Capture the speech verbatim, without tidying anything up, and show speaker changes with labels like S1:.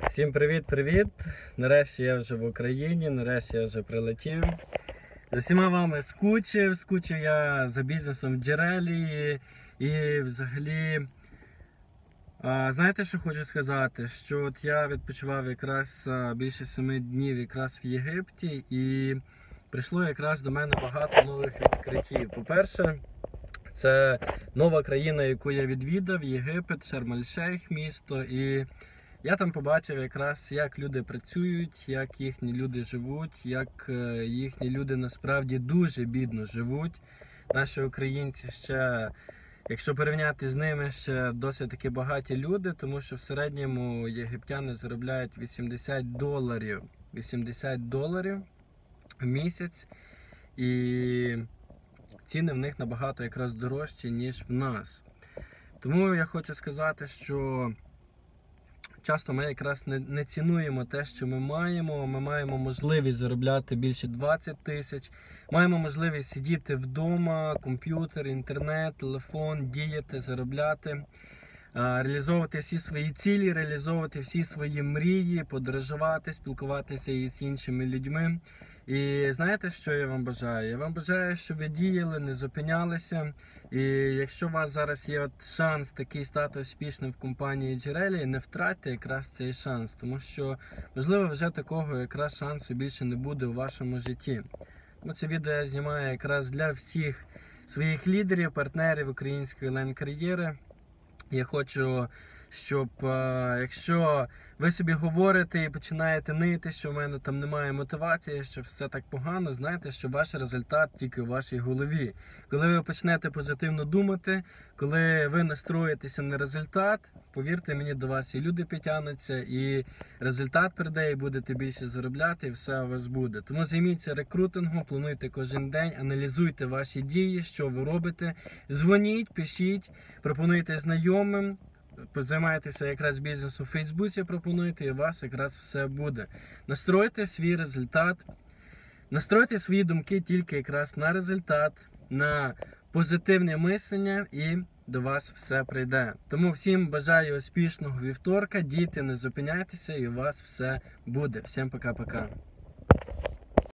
S1: Всім привіт-привіт! Нарешті я вже в Україні, нарешті я вже прилетів. З усіма вами скучив, скучив я за бізнесом в Джерелії. І взагалі, а, знаєте, що хочу сказати? Що от я відпочивав якраз більше семи днів якраз в Єгипті, і прийшло якраз до мене багато нових відкриттів. По-перше, це нова країна, яку я відвідав, Єгипет, Шарм-ель-Шейх місто. І я там побачив якраз, як люди працюють, як їхні люди живуть, як їхні люди насправді дуже бідно живуть. Наші українці ще, якщо порівняти з ними, ще досить таки багаті люди, тому що в середньому єгиптяни заробляють вісімдесят доларів, вісімдесят доларів в місяць, і ціни в них набагато якраз дорожчі, ніж в нас. Тому я хочу сказати, що часто ми якраз не, не цінуємо те, що ми маємо. Ми маємо можливість заробляти більше двадцять тисяч. Маємо можливість сидіти вдома, комп'ютер, інтернет, телефон, діяти, заробляти, реалізовувати всі свої цілі, реалізовувати всі свої мрії, подорожувати, спілкуватися із іншими людьми. І знаєте, що я вам бажаю? Я вам бажаю, щоб ви діяли, не зупинялися. І якщо у вас зараз є от шанс такий стати успішним в компанії Джерелі, не втратьте якраз цей шанс, тому що, можливо, вже такого якраз шансу більше не буде у вашому житті. Тому це відео я знімаю якраз для всіх своїх лідерів, партнерів української онлайн-кар'єри. Я хочу, щоб, якщо ви собі говорите і починаєте нити, що в мене там немає мотивації, що все так погано, знаєте, що ваш результат тільки у вашій голові. Коли ви почнете позитивно думати, коли ви настроїтеся на результат, повірте мені, до вас і люди підтягнуться, і результат прийде, і будете більше заробляти, і все у вас буде. Тому займіться рекрутингом, плануйте кожен день, аналізуйте ваші дії, що ви робите, дзвоніть, пишіть, пропонуйте знайомим, займайтеся якраз бізнесом у Фейсбуці, пропонуйте, і у вас якраз все буде. Настройте свій результат, настройте свої думки тільки якраз на результат, на позитивне мислення, і до вас все прийде. Тому всім бажаю успішного вівторка, дійте, не зупиняйтеся, і у вас все буде. Всім пока-пока.